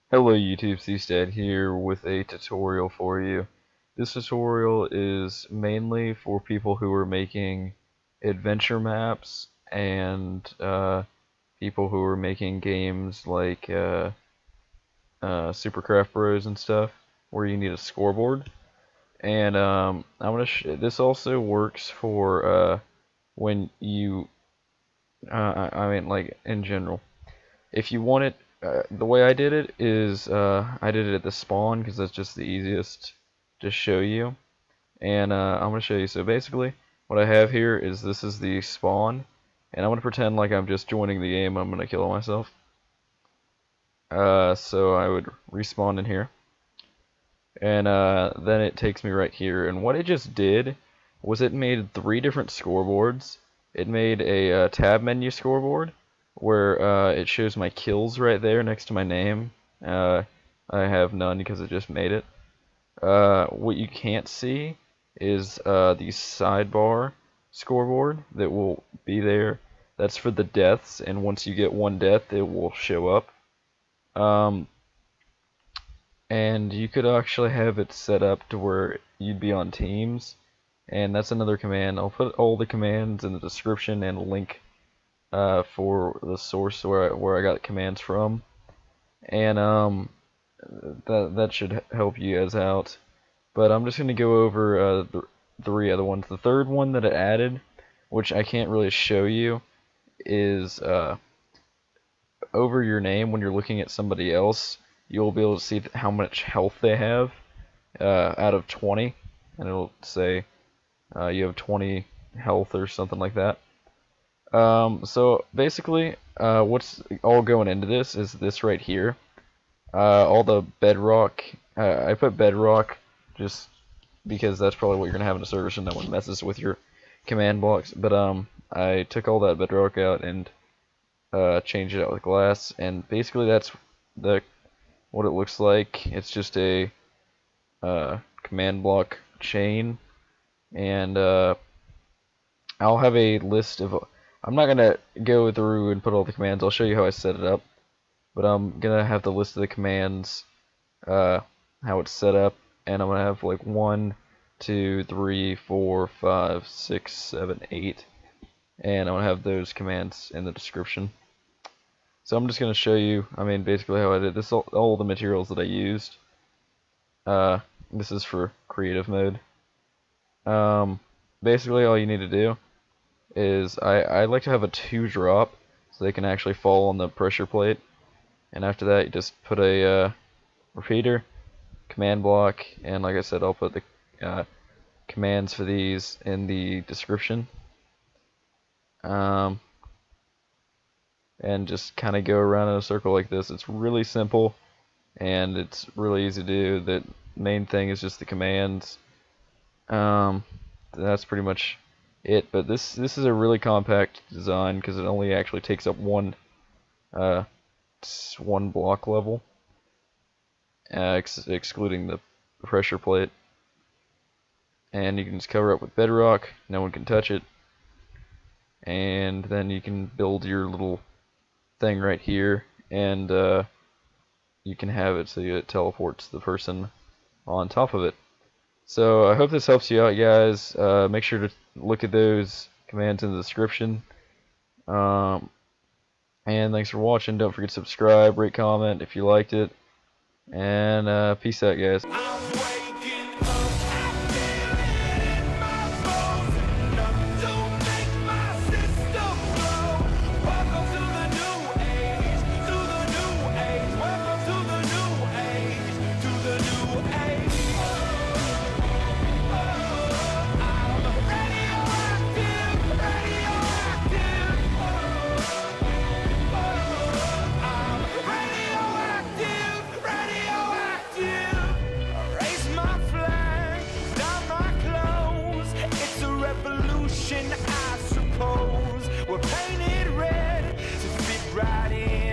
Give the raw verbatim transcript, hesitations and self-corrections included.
Hello YouTube, C-Stat here with a tutorial for you. This tutorial is mainly for people who are making adventure maps and uh, people who are making games like uh, uh, Supercraft Bros and stuff, where you need a scoreboard. And um, I'm gonna. Sh this also works for uh, when you. Uh, I I mean, like in general. If you want it, uh, the way I did it is uh, I did it at the spawn because that's just the easiest to show you. And uh, I'm going to show you. So basically, what I have here is this is the spawn, and I'm going to pretend like I'm just joining the game. I'm going to kill myself. Uh, so I would respawn in here, and uh, then it takes me right here. And what it just did was it made three different scoreboards. It made a uh, tab menu scoreboard, where uh, it shows my kills right there next to my name. Uh, I have none because it just made it. Uh, what you can't see is uh, the sidebar scoreboard that will be there. That's for the deaths, and once you get one death, it will show up. Um, and you could actually have it set up to where you'd be on teams, and that's another command. I'll put all the commands in the description and a link Uh, for the source where I, where I got commands from, and um, that that should help you guys out. But I'm just gonna go over uh, the three other ones. The third one that it added, which I can't really show you, is uh, over your name when you're looking at somebody else. You'll be able to see how much health they have uh, out of twenty, and it'll say uh, you have twenty health or something like that. Um, so basically, uh, what's all going into this is this right here. Uh, all the bedrock, uh, I put bedrock just because that's probably what you're going to have in a server so no one messes with your command blocks. But um, I took all that bedrock out and uh, changed it out with glass, and basically that's the what it looks like. It's just a uh, command block chain, and uh, I'll have a list of. I'm not going to go through and put all the commands. I'll show you how I set it up. But I'm going to have the list of the commands, uh, how it's set up. And I'm going to have like one, two, three, four, five, six, seven, eight. And I'm going to have those commands in the description. So I'm just going to show you, I mean, basically how I did this. All, all the materials that I used. Uh, this is for creative mode. Um, basically all you need to do is I, I like to have a two drop so they can actually fall on the pressure plate, and after that you just put a uh, repeater, command block, and like I said, I'll put the uh, commands for these in the description, um, and just kind of go around in a circle like this. It's really simple and it's really easy to do. The main thing is just the commands. Um, that's pretty much it, but this this is a really compact design because it only actually takes up one uh, one block level, uh, ex excluding the pressure plate, and you can just cover up with bedrock. No one can touch it, and then you can build your little thing right here, and uh, you can have it so it teleports the person on top of it. So I hope this helps you out, guys. Uh, make sure to look at those commands in the description. Um, and thanks for watching. Don't forget to subscribe, rate, comment if you liked it. And uh, peace out, guys. I suppose we're painted red to fit right in.